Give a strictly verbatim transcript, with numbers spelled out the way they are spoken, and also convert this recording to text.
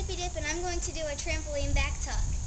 hippy dip, and I'm going to do a trampoline back tuck.